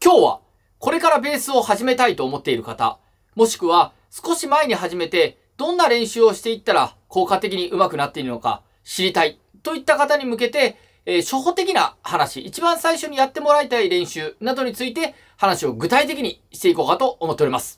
今日はこれからベースを始めたいと思っている方、もしくは少し前に始めてどんな練習をしていったら効果的に上手くなっているのか知りたいといった方に向けて、初歩的な話、一番最初にやってもらいたい練習などについて話を具体的にしていこうかと思っております。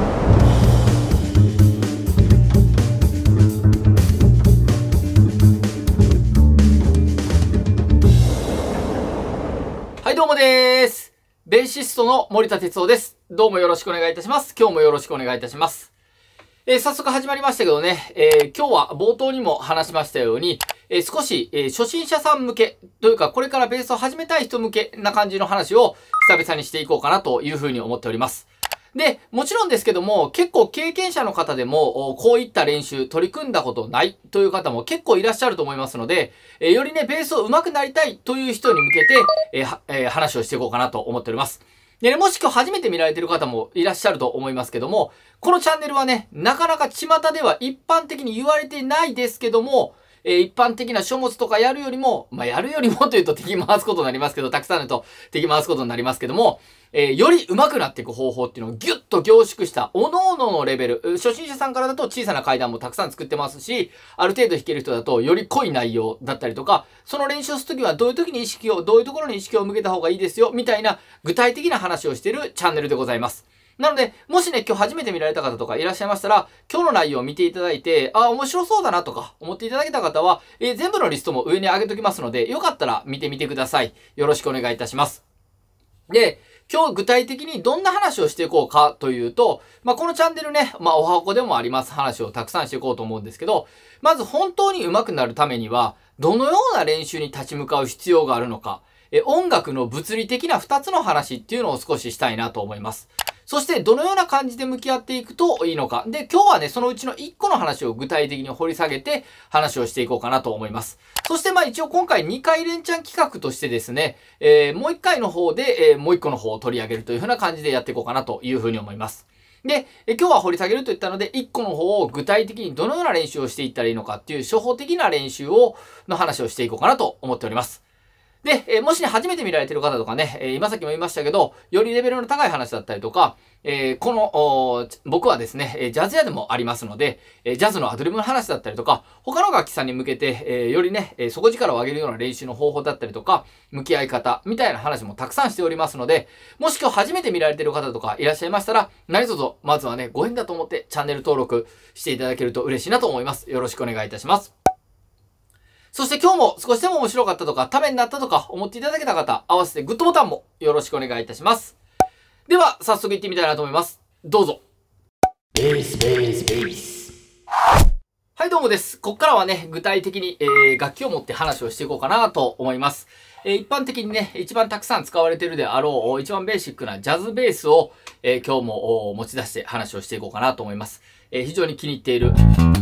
はい、どうもです。ベーシストの森田哲夫です。どうもよろしくお願いいたします。今日もよろしくお願いいたします。早速始まりましたけどね、今日は冒頭にも話しましたように、少し、初心者さん向けというか、これからベースを始めたい人向けな感じの話を久々にしていこうかなというふうに思っております。で、もちろんですけども、結構経験者の方でも、こういった練習取り組んだことないという方も結構いらっしゃると思いますので、よりね、ベースを上手くなりたいという人に向けて、話をしていこうかなと思っております。でね、もし今日初めて見られている方もいらっしゃると思いますけども、このチャンネルはね、なかなか巷では一般的に言われてないですけども、一般的な書物とかやるよりもというと敵回すことになりますけど、たくさんのと敵回すことになりますけども、より上手くなっていく方法っていうのをギュッと凝縮した、各々のレベル、初心者さんからだと小さな階段もたくさん作ってますし、ある程度弾ける人だとより濃い内容だったりとか、その練習をするときはどういうところに意識を向けた方がいいですよ、みたいな具体的な話をしているチャンネルでございます。なので、もしね、今日初めて見られた方とかいらっしゃいましたら、今日の内容を見ていただいて、面白そうだなとか思っていただけた方は、全部のリストも上に上げときますので、よかったら見てみてください。よろしくお願いいたします。で、今日具体的にどんな話をしていこうかというと、このチャンネルね、お箱でもあります話をたくさんしていこうと思うんですけど、まず本当に上手くなるためには、どのような練習に立ち向かう必要があるのか、音楽の物理的な2つの話っていうのを少ししたいなと思います。そして、どのような感じで向き合っていくといいのか。で、今日はね、そのうちの1個の話を具体的に掘り下げて話をしていこうかなと思います。そして、一応今回2回連チャン企画としてですね、もう1回の方で、もう1個の方を取り上げるというふうな感じでやっていこうかなというふうに思います。で、今日は掘り下げると言ったので、1個の方を具体的にどのような練習をしていったらいいのかっていう初歩的な練習の話をしていこうかなと思っております。で、もしね、初めて見られている方とかね、今さっきも言いましたけど、よりレベルの高い話だったりとか、僕はですね、ジャズ屋でもありますので、ジャズのアドリブの話だったりとか、他の楽器さんに向けて、よりね、底力を上げるような練習の方法だったりとか、向き合い方みたいな話もたくさんしておりますので、もし今日初めて見られている方とかいらっしゃいましたら、何卒、まずはね、ご縁だと思ってチャンネル登録していただけると嬉しいなと思います。よろしくお願いいたします。そして今日も少しでも面白かったとか、ためになったとか思っていただけた方、合わせてグッドボタンもよろしくお願いいたします。では、早速行ってみたいなと思います。どうぞ。ベース。はい、どうもです。ここからはね、具体的に、楽器を持って話をしていこうかなと思います。一般的にね、一番たくさん使われているであろう、一番ベーシックなジャズベースを、今日も持ち出して話をしていこうかなと思います。非常に気に入っている。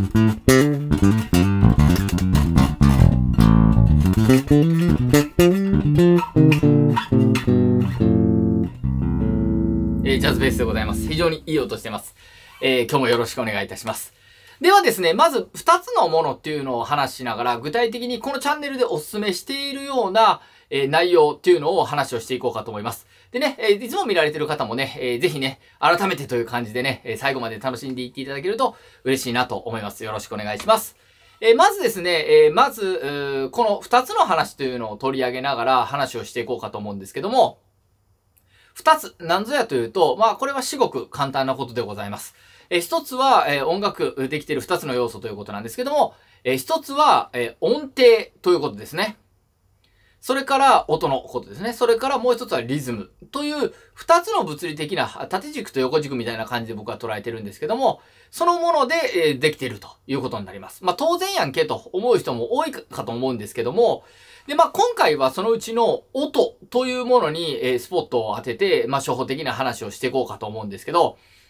ジャズベースでございます。非常にいい音してます。今日もよろしくお願いいたします。ではですね、まず2つのものっていうのを話しながら、具体的にこのチャンネルでお勧めしているような、内容っていうのを話をしていこうかと思います。でね、いつも見られている方もね、ぜひね、改めてという感じでね、最後まで楽しんでいっていただけると嬉しいなと思います。よろしくお願いします。まずですね、この2つの話というのを取り上げながら話をしていこうかと思うんですけども、2つ、何ぞやというと、これは至極簡単なことでございます。1つは、音楽できている2つの要素ということなんですけども、1つは、音程ということですね。それから音のことですね。それからもう1つはリズムという2つの物理的な縦軸と横軸みたいな感じで僕は捉えてるんですけども、そのもので、できているということになります。当然やんけと思う人も多いかと思うんですけども、で、今回はそのうちの音というものに、スポットを当てて、初歩的な話をしていこうかと思うんですけど、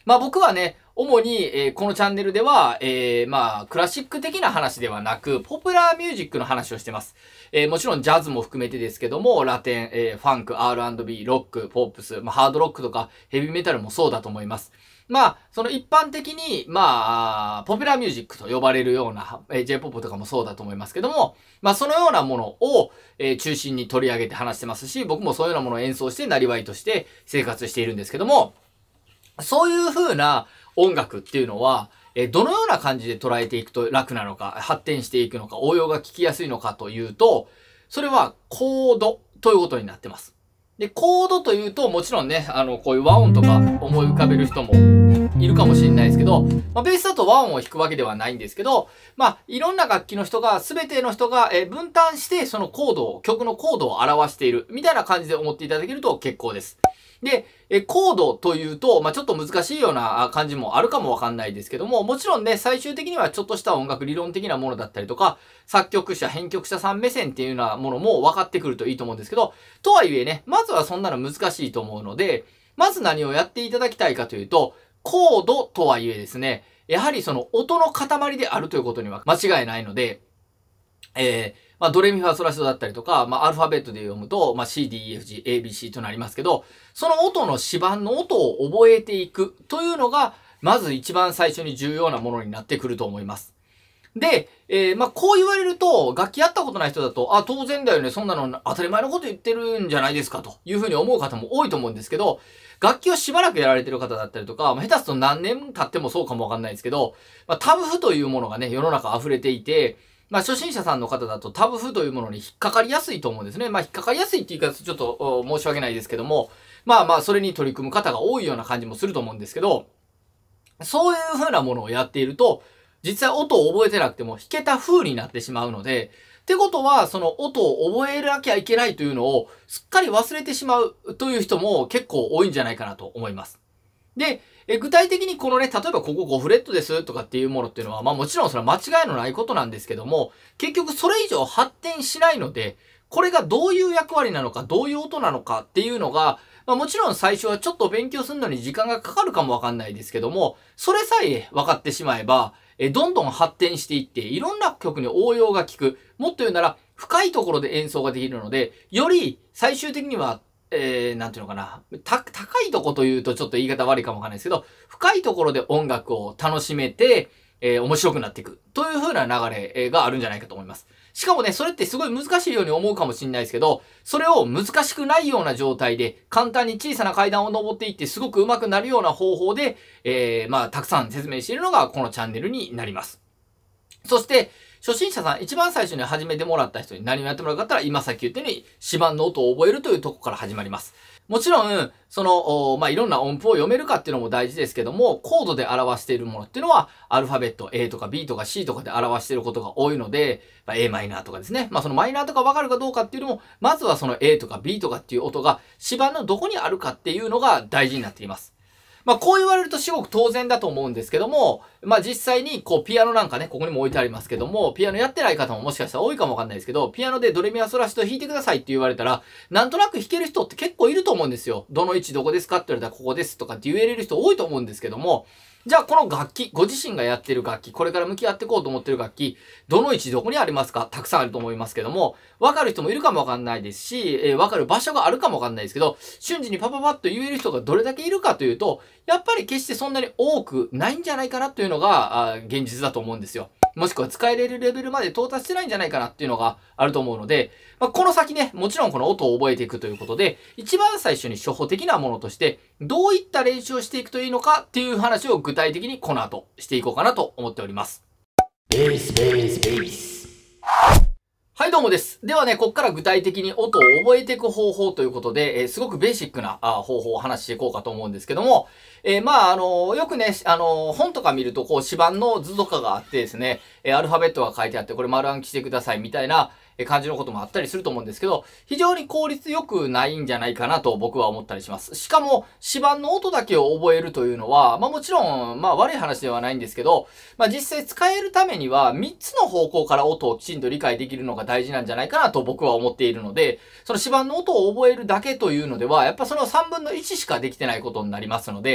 まあ僕はね、主に、このチャンネルでは、まあクラシック的な話ではなく、ポピュラーミュージックの話をしてます。もちろんジャズも含めてですけども、ラテン、ファンク、R&B、ロック、ポップス、まあハードロックとかヘビーメタルもそうだと思います。まあ、その一般的に、まあ、ポピュラーミュージックと呼ばれるような、J-POP とかもそうだと思いますけども、まあ、そのようなものを、中心に取り上げて話してますし、僕もそういうようなものを演奏して、なりわいとして生活しているんですけども、そういう風な音楽っていうのは、どのような感じで捉えていくと楽なのか、発展していくのか、応用が聞きやすいのかというと、それはコードということになってます。で、コードというと、もちろんね、こういう和音とか思い浮かべる人もいるかもしれないですけど、まあ、ベースだと和音を弾くわけではないんですけど、まあ、いろんな楽器の人が、すべての人が、分担して、そのコードを、曲のコードを表している、みたいな感じで思っていただけると結構です。で、コードというと、まあ、ちょっと難しいような感じもあるかもわかんないですけども、もちろんね、最終的にはちょっとした音楽理論的なものだったりとか、作曲者、編曲者さん目線っていうようなものも分かってくるといいと思うんですけど、とはいえね、まずはそんなの難しいと思うので、まず何をやっていただきたいかというと、コードとはいえですね、やはりその音の塊であるということには間違いないので、まあ、ドレミファソラシドだったりとか、まあ、アルファベットで読むと、まあ、C, D, E, F, G, A, B, C となりますけど、その音の指板の音を覚えていくというのが、まず一番最初に重要なものになってくると思います。で、まあ、こう言われると、楽器やったことない人だと、あ、当然だよね、そんなの当たり前のこと言ってるんじゃないですか、というふうに思う方も多いと思うんですけど、楽器をしばらくやられてる方だったりとか、まあ、下手すると何年経ってもそうかもわかんないですけど、まあ、タブ譜というものがね、世の中溢れていて、まあ、初心者さんの方だとタブ譜というものに引っかかりやすいと思うんですね。まあ、引っかかりやすいって言い方ちょっと申し訳ないですけども、まあまあ、それに取り組む方が多いような感じもすると思うんですけど、そういう風なものをやっていると、実際音を覚えてなくても弾けた風になってしまうので、ってことは、その音を覚えなきゃいけないというのをすっかり忘れてしまうという人も結構多いんじゃないかなと思います。で、具体的にこのね、例えばここ5フレットですとかっていうものっていうのは、まあもちろんそれは間違いのないことなんですけども、結局それ以上発展しないので、これがどういう役割なのか、どういう音なのかっていうのが、まあもちろん最初はちょっと勉強するのに時間がかかるかもわかんないですけども、それさえ分かってしまえば、どんどん発展していって、いろんな曲に応用が効く。もっと言うなら、深いところで演奏ができるので、より最終的にはなんていうのかな。高いとこというとちょっと言い方悪いかもわかんないですけど、深いところで音楽を楽しめて、面白くなっていく。という風な流れがあるんじゃないかと思います。しかもね、それってすごい難しいように思うかもしれないですけど、それを難しくないような状態で、簡単に小さな階段を登っていって、すごく上手くなるような方法で、まあ、たくさん説明しているのがこのチャンネルになります。そして、初心者さん、一番最初に始めてもらった人に何をやってもらうかって言ったら、今さっき言ったように、指板の音を覚えるというところから始まります。もちろん、その、まあ、いろんな音符を読めるかっていうのも大事ですけども、コードで表しているものっていうのは、アルファベット A とか B とか C とかで表していることが多いので、まあ、A マイナーとかですね。まあ、そのマイナーとかわかるかどうかっていうのも、まずはその A とか B とかっていう音が、指板のどこにあるかっていうのが大事になっています。まあこう言われるとすごく当然だと思うんですけども、まあ実際にこうピアノなんかね、ここにも置いてありますけども、ピアノやってない方ももしかしたら多いかもわかんないですけど、ピアノでドレミファソラシド弾いてくださいって言われたら、なんとなく弾ける人って結構いると思うんですよ。どの位置どこですかって言われたらここですとかって言えれる人多いと思うんですけども、じゃあこの楽器、ご自身がやってる楽器、これから向き合っていこうと思ってる楽器、どの位置どこにありますか？たくさんあると思いますけども、わかる人もいるかもわかんないですし、わかる場所があるかもわかんないですけど、瞬時にパパパッと言える人がどれだけいるかというと、やっぱり決してそんなに多くないんじゃないかなというのが現実だと思うんですよ。もしくは使えれるレベルまで到達してないんじゃないかなっていうのがあると思うので、まあ、この先ね、もちろんこの音を覚えていくということで、一番最初に初歩的なものとして、どういった練習をしていくといいのかっていう話を具体的にこの後していこうかなと思っております。ベース、ベース、ベース。はい、どうもです。ではね、ここから具体的に音を覚えていく方法ということで、すごくベーシックな方法を話していこうかと思うんですけども、まあ、よくね、本とか見ると、こう、指板の図とかがあってですね、アルファベットが書いてあって、これ丸暗記してくださいみたいな感じのこともあったりすると思うんですけど、非常に効率よくないんじゃないかなと僕は思ったりします。しかも、指板の音だけを覚えるというのは、まあもちろん、まあ悪い話ではないんですけど、まあ実際使えるためには、3つの方向から音をきちんと理解できるのが大事なんじゃないかなと僕は思っているので、その指板の音を覚えるだけというのでは、やっぱその3分の1しかできてないことになりますので、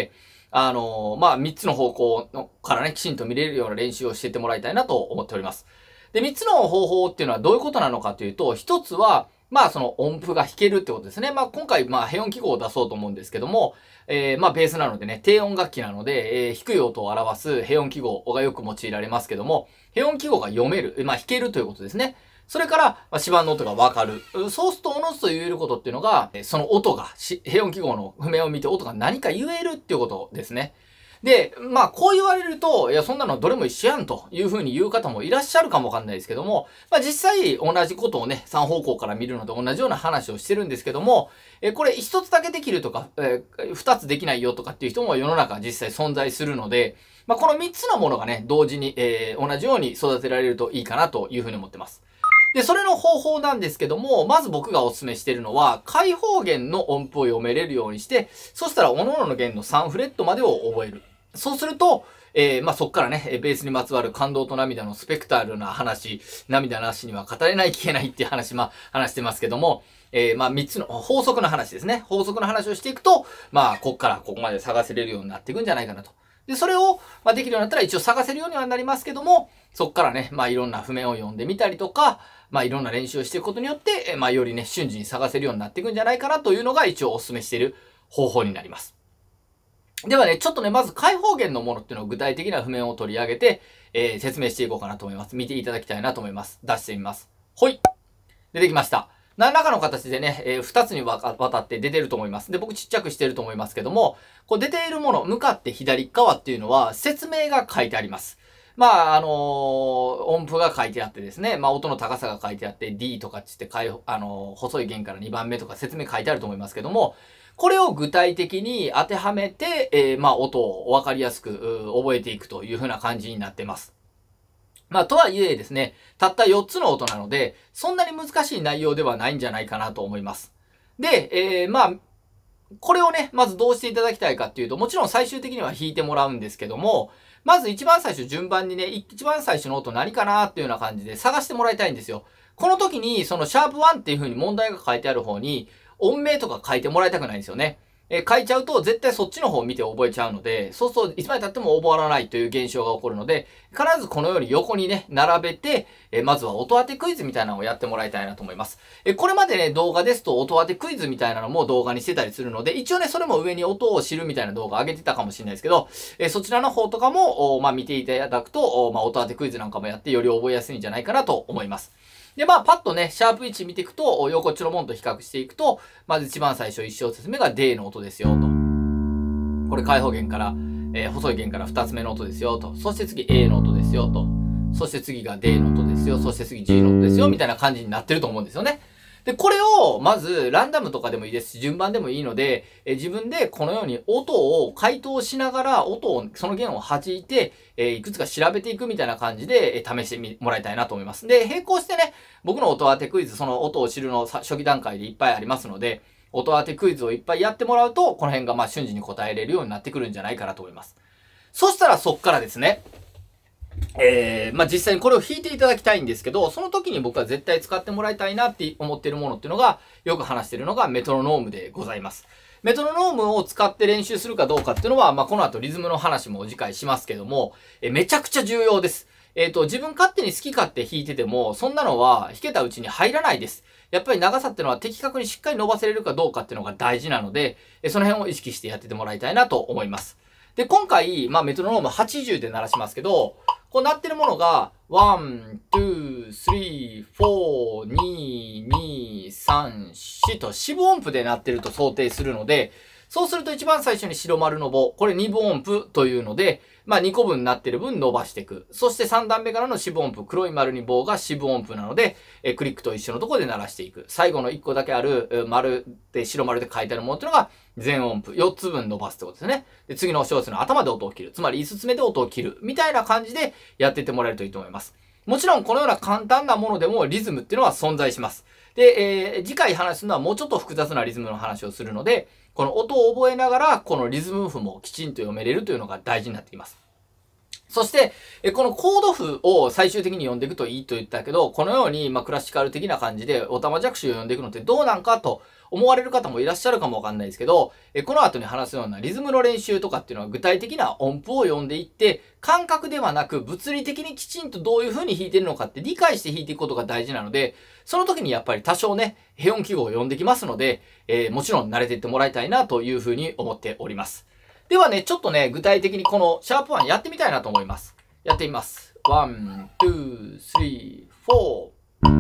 3つの方向のからね、きちんと見れるような練習をしていってもらいたいなと思っております。で、3つの方法っていうのはどういうことなのかというと、1つは、その音符が弾けるってことですね。今回、変音記号を出そうと思うんですけども、ベースなのでね、低音楽器なので、低い音を表す変音記号がよく用いられますけども、変音記号が読める、弾けるということですね。それから、指板の音がわかる。そうすると、おのずと言えることっていうのが、その音が、変音記号の譜面を見て音が何か言えるっていうことですね。で、こう言われると、いや、そんなのどれも一緒やんという風に言う方もいらっしゃるかもわかんないですけども、実際同じことをね、3方向から見るのと同じような話をしてるんですけども、これ一つだけできるとか、二つできないよとかっていう人も世の中実際存在するので、この3つのものがね、同時に、同じように育てられるといいかなという風に思ってます。で、それの方法なんですけども、まず僕がお勧めしているのは、開放弦の音符を読めれるようにして、そしたら、各々の弦の3フレットまでを覚える。そうすると、そっからね、ベースにまつわる感動と涙のスペクタールな話、涙なしには語れない聞けないっていう話、話してますけども、3つの法則の話ですね。法則の話をしていくと、こっからここまで探せれるようになっていくんじゃないかなと。で、それを、できるようになったら一応探せるようにはなりますけども、そっからね、いろんな譜面を読んでみたりとか、いろんな練習をしていくことによって、よりね、瞬時に探せるようになっていくんじゃないかなというのが一応お勧めしている方法になります。ではね、ちょっとね、まず開放弦のものっていうのを具体的な譜面を取り上げて、説明していこうかなと思います。見ていただきたいなと思います。出してみます。ほい。出てきました。何らかの形でね、2つにわたって出てると思います。で、僕ちっちゃくしてると思いますけども、こう出ているもの、向かって左側っていうのは説明が書いてあります。音符が書いてあってですね、音の高さが書いてあって、D とかって言って、細い弦から2番目とか説明書いてあると思いますけども、これを具体的に当てはめて、音をわかりやすく覚えていくという風な感じになってます。とはいえですね、たった4つの音なので、そんなに難しい内容ではないんじゃないかなと思います。で、これをね、まずどうしていただきたいかっていうと、もちろん最終的には弾いてもらうんですけども、まず一番最初順番にね、一番最初の音何かなっていうような感じで探してもらいたいんですよ。この時に、そのシャープ1っていう風に問題が書いてある方に、音名とか書いてもらいたくないんですよね。書いちゃうと絶対そっちの方を見て覚えちゃうので、そうするといつまで経っても覚わらないという現象が起こるので、必ずこのように横にね、並べて、まずは音当てクイズみたいなのをやってもらいたいなと思います。これまでね、動画ですと音当てクイズみたいなのも動画にしてたりするので、一応ね、それも上に音を知るみたいな動画上げてたかもしれないですけど、そちらの方とかも、見ていただくと、音当てクイズなんかもやってより覚えやすいんじゃないかなと思います。で、パッとね、シャープ1見ていくと、横っちょのもんと比較していくと、まず一番最初一小節目が D の音ですよ、と。これ開放弦から、細い弦から二つ目の音ですよ、と。そして次 A の音ですよ、と。そして次が D の音ですよ、そして次 G の音ですよ、みたいな感じになってると思うんですよね。で、これを、まず、ランダムとかでもいいですし、順番でもいいので、自分でこのように音を解答しながら、その弦を弾いて、いくつか調べていくみたいな感じで、試してもらいたいなと思います。で、並行してね、僕の音当てクイズ、その音を知るの初期段階でいっぱいありますので、音当てクイズをいっぱいやってもらうと、この辺が瞬時に答えれるようになってくるんじゃないかなと思います。そしたらそっからですね、実際にこれを弾いていただきたいんですけど、その時に僕は絶対使ってもらいたいなって思っているものっていうのが、よく話しているのがメトロノームでございます。メトロノームを使って練習するかどうかっていうのは、この後リズムの話も次回しますけども、めちゃくちゃ重要です。自分勝手に好き勝手弾いてても、そんなのは弾けたうちに入らないです。やっぱり長さっていうのは的確にしっかり伸ばせれるかどうかっていうのが大事なので、その辺を意識してやっててもらいたいなと思います。で、今回、メトロノーム80で鳴らしますけど、こう鳴ってるものが、1、2、3、4、2、2、3、4と四分音符で鳴ってると想定するので、そうすると一番最初に白丸の棒、これ二分音符というので、2個分になってる分伸ばしていく。そして3段目からの四分音符、黒い丸に棒が四分音符なので、クリックと一緒のところで鳴らしていく。最後の1個だけある丸で白丸で書いてあるものっていうのが全音符、4つ分伸ばすってことですね。で、次の小節の頭で音を切る。つまり5つ目で音を切る。みたいな感じでやっていってもらえるといいと思います。もちろんこのような簡単なものでもリズムっていうのは存在します。で、次回話すのはもうちょっと複雑なリズムの話をするので、この音を覚えながら、このリズム譜もきちんと読めれるというのが大事になってきます。そして、このコード譜を最終的に読んでいくといいと言ったけど、このように、クラシカル的な感じで、オタマジャクシを読んでいくのってどうなんかと思われる方もいらっしゃるかもわかんないですけど、この後に話すようなリズムの練習とかっていうのは具体的な音符を読んでいって、感覚ではなく物理的にきちんとどういう風に弾いてるのかって理解して弾いていくことが大事なので、その時にやっぱり多少ね、変音記号を読んできますので、もちろん慣れていってもらいたいなという風に思っております。ではね、ちょっとね、具体的にこのシャープ1やってみたいなと思います。やってみます。1、2、3、4。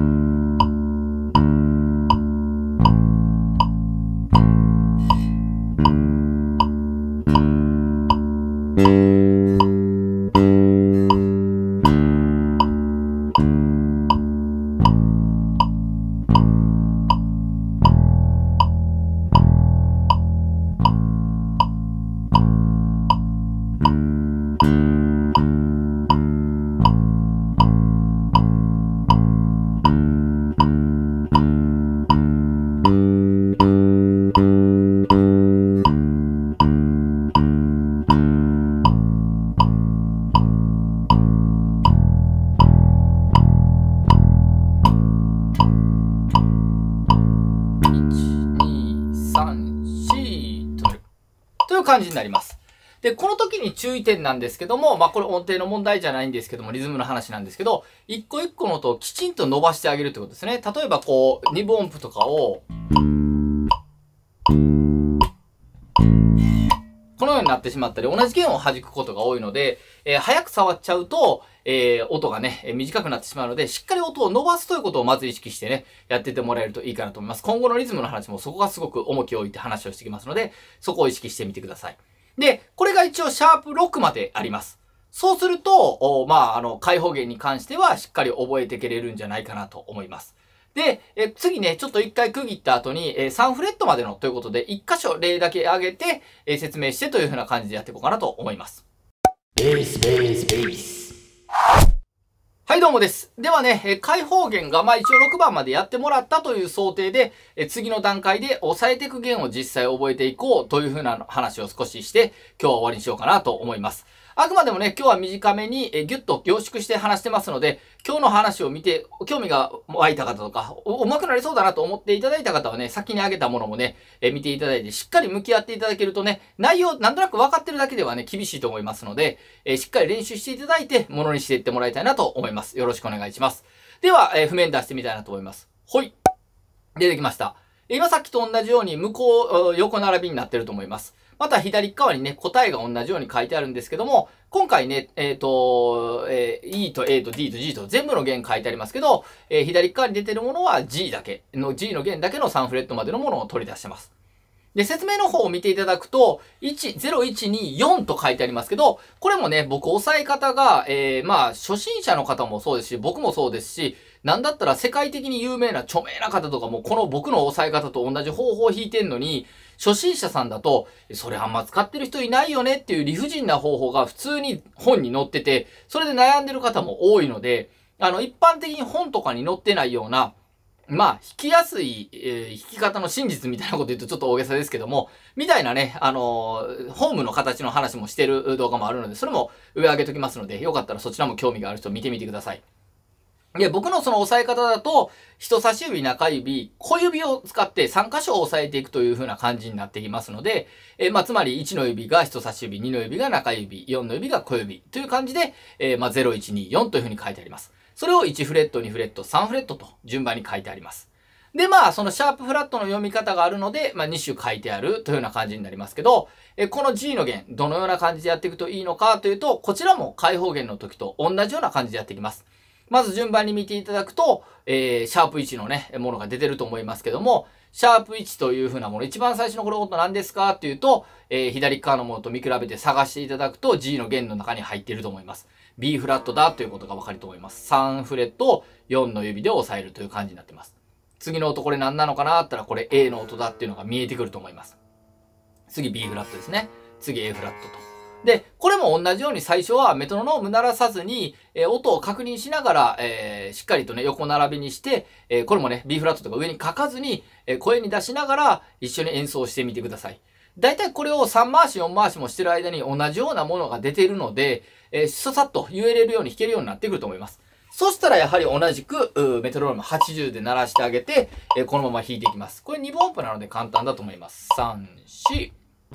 という感じになります。で、この時に注意点なんですけども、これ音程の問題じゃないんですけども、リズムの話なんですけど、一個一個の音をきちんと伸ばしてあげるってことですね。例えばこう、二分音符とかを、このようになってしまったり、同じ弦を弾くことが多いので、早く触っちゃうと、音がね、短くなってしまうので、しっかり音を伸ばすということをまず意識してね、やってってもらえるといいかなと思います。今後のリズムの話もそこがすごく重きを置いて話をしてきますので、そこを意識してみてください。で、これが一応シャープ6まであります。そうすると、開放弦に関してはしっかり覚えていけれるんじゃないかなと思います。で、次ね、ちょっと一回区切った後に、3フレットまでのということで、1箇所例だけ上げて、説明してという風な感じでやっていこうかなと思います。ベース、ベース、ベース。はい、どうもです。ではね、開放弦が、一応6番までやってもらったという想定で、次の段階で押さえていく弦を実際覚えていこうという風な話を少しして、今日は終わりにしようかなと思います。あくまでもね、今日は短めにギュッと凝縮して話してますので、今日の話を見て、興味が湧いた方とか、上手くなりそうだなと思っていただいた方はね、先に挙げたものもね、見ていただいて、しっかり向き合っていただけるとね、内容なんとなく分かってるだけではね、厳しいと思いますので、しっかり練習していただいて、ものにしていってもらいたいなと思います。よろしくお願いします。では、譜面出してみたいなと思います。ほい。出てきました。今さっきと同じように向こう横並びになってると思います。また左側にね、答えが同じように書いてあるんですけども、今回ね、E と A と D と G と全部の弦書いてありますけど、左側に出てるものは G だけの、G の弦だけの3フレットまでのものを取り出してます。で、説明の方を見ていただくと、0,1,2,4と書いてありますけど、これもね、僕押さえ方が、初心者の方もそうですし、僕もそうですし、なんだったら世界的に有名な著名な方とかも、この僕の押さえ方と同じ方法を弾いてんのに、初心者さんだと、それあんま使ってる人いないよねっていう理不尽な方法が普通に本に載ってて、それで悩んでる方も多いので、一般的に本とかに載ってないような、弾きやすい、弾き方の真実みたいなこと言うとちょっと大げさですけども、みたいなね、ホームの形の話もしてる動画もあるので、それも上上げときますので、よかったらそちらも興味がある人見てみてください。で、僕のその押さえ方だと、人差し指、中指、小指を使って3箇所を押さえていくという風な感じになってきますので、つまり1の指が人差し指、2の指が中指、4の指が小指という感じで、0、1、2、4という風に書いてあります。それを1フレット、2フレット、3フレットと順番に書いてあります。で、そのシャープフラットの読み方があるので、2種書いてあるというような感じになりますけど、この G の弦、どのような感じでやっていくといいのかというと、こちらも開放弦の時と同じような感じでやっていきます。まず順番に見ていただくと、シャープ1のね、ものが出てると思いますけども、シャープ1という風なもの、一番最初のこれ音何ですかっていうと、左側のものと見比べて探していただくと G の弦の中に入っていると思います。B フラットだということがわかると思います。3フレットを4の指で押さえるという感じになっています。次の音これ何なのかなって言ったらこれ A の音だっていうのが見えてくると思います。次 B フラットですね。次 A フラットと。で、これも同じように最初はメトロノーム鳴らさずに、音を確認しながら、しっかりとね、横並びにして、これもね、B フラットとか上に書かずに、声に出しながら一緒に演奏してみてください。だいたいこれを3回し、4回しもしてる間に同じようなものが出ているので、ささっと言えれるように弾けるようになってくると思います。 そしたらやはり同じくメトロノーム80で鳴らしてあげて、このまま弾いていきます。これ2分音符なので簡単だと思います。3、4。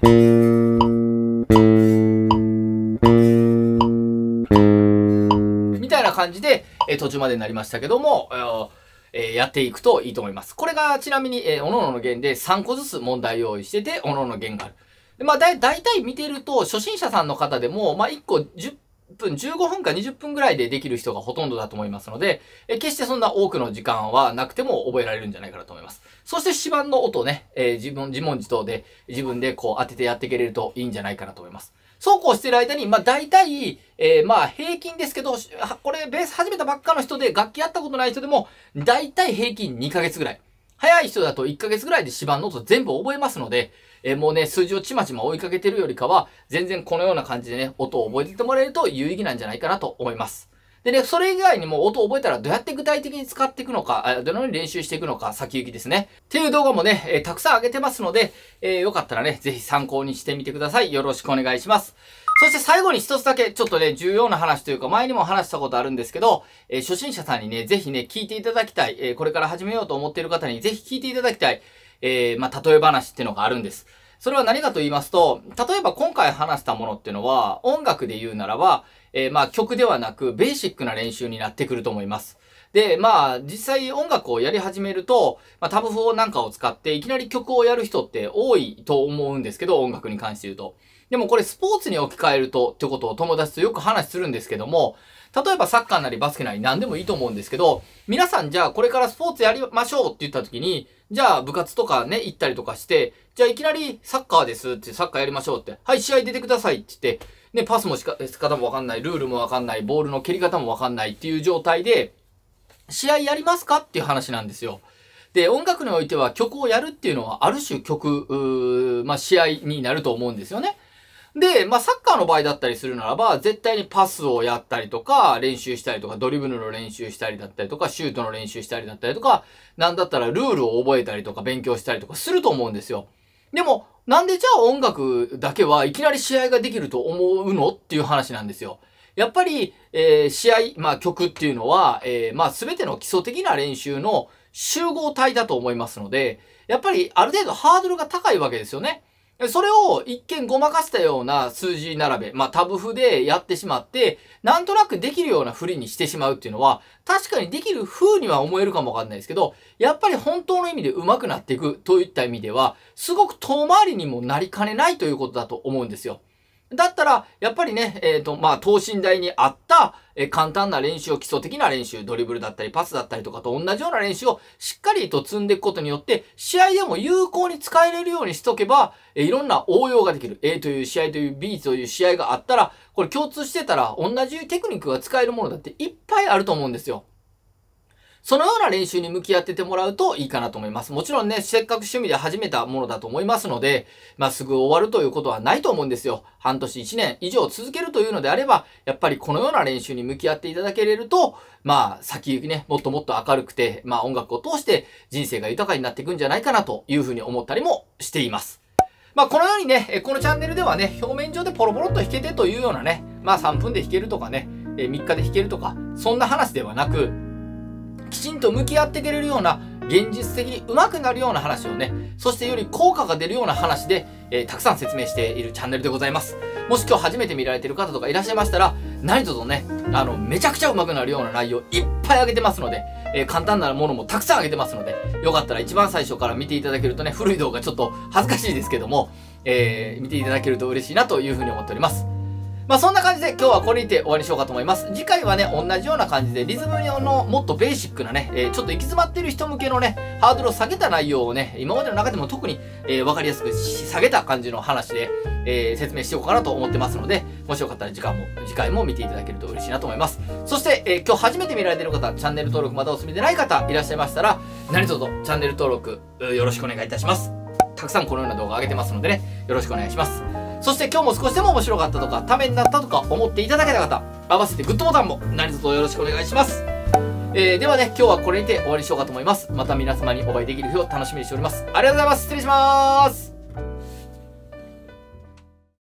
みたいな感じで、途中までになりましたけども、やっていくといいと思います。これがちなみに、各々の弦で3個ずつ問題用意してて、各々の弦がある。でまあ、だいたい見てると、初心者さんの方でも、まあ、1個10分、15分か20分ぐらいでできる人がほとんどだと思いますので、決してそんな多くの時間はなくても覚えられるんじゃないかなと思います。そして指板の音ね、自問自答で自分でこう当ててやっていけれるといいんじゃないかなと思います。そうこうしてる間に、まあ大体、まあ平均ですけど、これベース始めたばっかの人で楽器やったことない人でも、大体平均2ヶ月ぐらい。早い人だと1ヶ月ぐらいで指板の音全部覚えますので、もうね、数字をちまちま追いかけてるよりかは、全然このような感じでね、音を覚えていってもらえると有意義なんじゃないかなと思います。でね、それ以外にも音を覚えたらどうやって具体的に使っていくのか、どのように練習していくのか、先行きですね。っていう動画もね、たくさん上げてますので、よかったらね、ぜひ参考にしてみてください。よろしくお願いします。そして最後に一つだけちょっとね、重要な話というか前にも話したことあるんですけど、初心者さんにね、ぜひね、聞いていただきたい、これから始めようと思っている方にぜひ聞いていただきたい、まあ、例え話っていうのがあるんです。それは何かと言いますと、例えば今回話したものっていうのは、音楽で言うならば、まあ曲ではなくベーシックな練習になってくると思います。で、まあ実際音楽をやり始めると、まあタブ譜なんかを使っていきなり曲をやる人って多いと思うんですけど、音楽に関して言うと。でもこれスポーツに置き換えるとってことを友達とよく話するんですけども、例えばサッカーなりバスケなり何でもいいと思うんですけど、皆さんじゃあこれからスポーツやりましょうって言った時に、じゃあ部活とかね、行ったりとかして、じゃあいきなりサッカーですってサッカーやりましょうって、はい試合出てくださいって言って、ね、パスもし方もわかんない、ルールもわかんない、ボールの蹴り方もわかんないっていう状態で、試合やりますかっていう話なんですよ。で、音楽においては曲をやるっていうのはある種曲、まあ試合になると思うんですよね。で、まあ、サッカーの場合だったりするならば、絶対にパスをやったりとか、練習したりとか、ドリブルの練習したりだったりとか、シュートの練習したりだったりとか、なんだったらルールを覚えたりとか、勉強したりとかすると思うんですよ。でも、なんでじゃあ音楽だけはいきなり試合ができると思うのっていう話なんですよ。やっぱり、試合、まあ曲っていうのは、まあ全ての基礎的な練習の集合体だと思いますので、やっぱりある程度ハードルが高いわけですよね。それを一見ごまかしたような数字並べ、まあタブ譜でやってしまって、なんとなくできるような振りにしてしまうっていうのは、確かにできる風には思えるかもわかんないですけど、やっぱり本当の意味で上手くなっていくといった意味では、すごく遠回りにもなりかねないということだと思うんですよ。だったら、やっぱりね、まあ、等身大に合った、簡単な練習を基礎的な練習、ドリブルだったりパスだったりとかと同じような練習をしっかりと積んでいくことによって、試合でも有効に使えれるようにしとけば、いろんな応用ができる。A という試合という B という試合があったら、これ共通してたら同じテクニックが使えるものだっていっぱいあると思うんですよ。そのような練習に向き合っててもらうといいかなと思います。もちろんね、せっかく趣味で始めたものだと思いますので、まあすぐ終わるということはないと思うんですよ。半年1年以上続けるというのであれば、やっぱりこのような練習に向き合っていただけれると、まあ先行きね、もっともっと明るくて、まあ音楽を通して人生が豊かになっていくんじゃないかなというふうに思ったりもしています。まあこのようにね、このチャンネルではね、表面上でポロポロっと弾けてというようなね、まあ3分で弾けるとかね、3日で弾けるとか、そんな話ではなく、きちんと向き合っていけれるような、現実的に上手くなるような話をね、そしてより効果が出るような話で、たくさん説明しているチャンネルでございます。もし今日初めて見られている方とかいらっしゃいましたら、何卒ね、めちゃくちゃ上手くなるような内容いっぱい上げてますので、簡単なものもたくさん上げてますので、よかったら一番最初から見ていただけるとね、古い動画ちょっと恥ずかしいですけども、見ていただけると嬉しいなというふうに思っております。まあそんな感じで今日はこれにて終わりにしようかと思います。次回はね、同じような感じでリズムのもっとベーシックなね、ちょっと行き詰まってる人向けのね、ハードルを下げた内容をね、今までの中でも特に、わかりやすく下げた感じの話で、説明していこうかなと思ってますので、もしよかったら次回も見ていただけると嬉しいなと思います。そして、今日初めて見られている方、チャンネル登録まだお済みでない方いらっしゃいましたら、何卒チャンネル登録よろしくお願いいたします。たくさんこのような動画上げてますのでね、よろしくお願いします。そして今日も少しでも面白かったとか、ためになったとか思っていただけた方、合わせてグッドボタンも何卒よろしくお願いします。ではね、今日はこれにて終わりにしようかと思います。また皆様にお会いできる日を楽しみにしております。ありがとうございます。失礼します。